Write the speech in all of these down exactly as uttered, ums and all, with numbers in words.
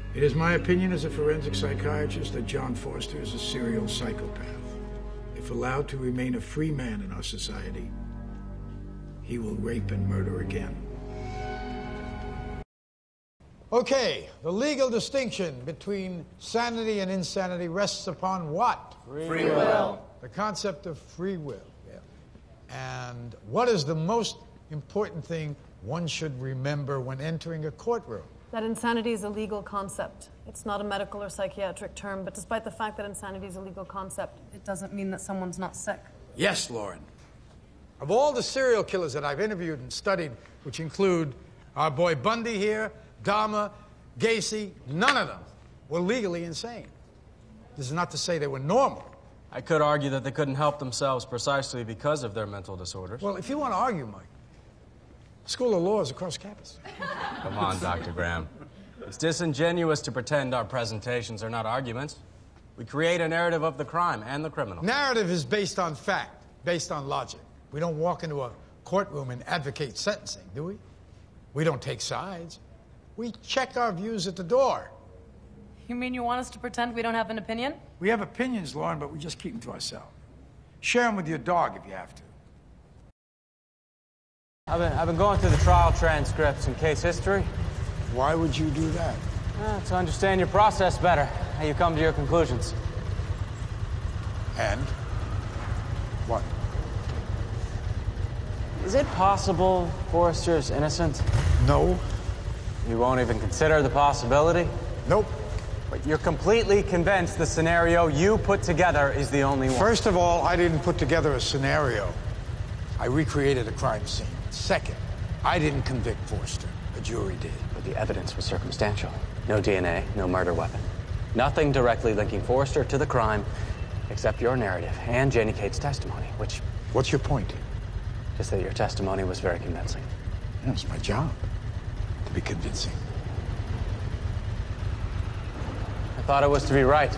It is my opinion as a forensic psychiatrist that John Foster is a serial psychopath. If allowed to remain a free man in our society, he will rape and murder again. Okay, the legal distinction between sanity and insanity rests upon what? Free, free will. will. The concept of free will. Yeah. And what is the most important thing one should remember when entering a courtroom? That insanity is a legal concept. It's not a medical or psychiatric term, but despite the fact that insanity is a legal concept, it doesn't mean that someone's not sick. Yes, Lauren. Of all the serial killers that I've interviewed and studied, which include our boy Bundy here, Dahmer, Gacy, none of them were legally insane. This is not to say they were normal. I could argue that they couldn't help themselves precisely because of their mental disorders. Well, if you want to argue, Mike, School of Law is across campus. Come on, Doctor Graham. It's disingenuous to pretend our presentations are not arguments. We create a narrative of the crime and the criminal. Narrative is based on fact, based on logic. We don't walk into a courtroom and advocate sentencing, do we? We don't take sides. We check our views at the door. You mean you want us to pretend we don't have an opinion? We have opinions, Lauren, but we just keep them to ourselves. Share them with your dog if you have to. I've been, I've been going through the trial transcripts and case history. Why would you do that? Uh, to understand your process better, how you come to your conclusions. And? What? Is it possible Forrester's innocent? No. You won't even consider the possibility? Nope. But you're completely convinced the scenario you put together is the only one? First of all, I didn't put together a scenario. I recreated a crime scene. Second, I didn't convict Forster. A jury did. But the evidence was circumstantial. No D N A, no murder weapon. Nothing directly linking Forster to the crime, except your narrative and Janie Cade's testimony, which... What's your point? Just that your testimony was very convincing. Yeah, it's my job to be convincing. I thought it was to be right.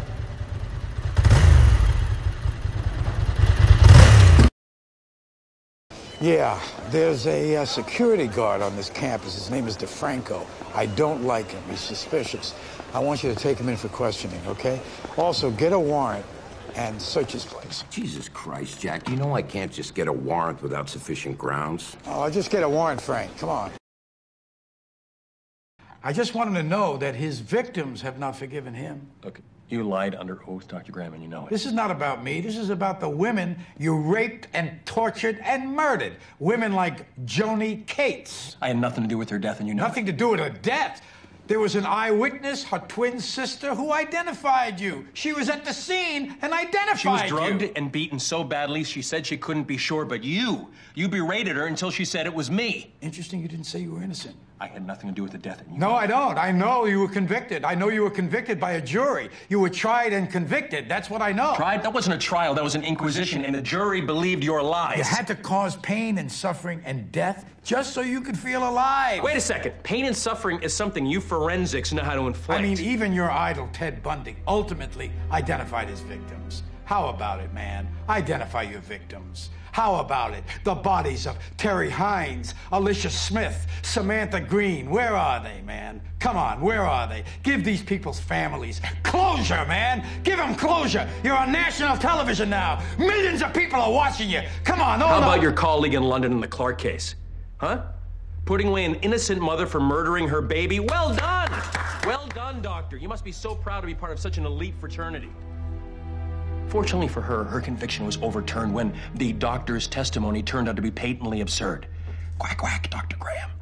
Yeah, there's a uh, security guard on this campus. His name is DeFranco. I don't like him. He's suspicious. I want you to take him in for questioning, okay? Also, get a warrant and search his place. Jesus Christ, Jack, you know I can't just get a warrant without sufficient grounds. Oh, just get a warrant, Frank. Come on. I just want him to know that his victims have not forgiven him. Look, you lied under oath, Doctor Graham, and you know it. This is not about me. This is about the women you raped and tortured and murdered. Women like Joni Cates. I had nothing to do with her death, and you know Nothing to do with her death. There was an eyewitness, her twin sister, who identified you. She was at the scene and identified She was drugged you. and beaten so badly she said she couldn't be sure, but you, you berated her until she said it was me. Interesting you didn't say you were innocent. I had nothing to do with the death. And you No, know I don't. I know you were convicted. I know you were convicted by a jury. You were tried and convicted. That's what I know. Tried? That wasn't a trial. That was an inquisition, and the jury believed your lies. You had to cause pain and suffering and death just so you could feel alive. Wait a second. Pain and suffering is something you forensics know how to inflict. I mean, even your idol, Ted Bundy, ultimately identified his victims. How about it, man? Identify your victims. How about it? The bodies of Terry Hines, Alicia Smith, Samantha Green. Where are they, man? Come on, where are they? Give these people's families closure, man. Give them closure. You're on national television now. Millions of people are watching you. Come on, no, How no. about your colleague in London in the Clark case? Huh? Putting away an innocent mother for murdering her baby? Well done! Well done, doctor. You must be so proud to be part of such an elite fraternity. Fortunately for her, her conviction was overturned when the doctor's testimony turned out to be patently absurd. Quack, quack, Doctor Graham.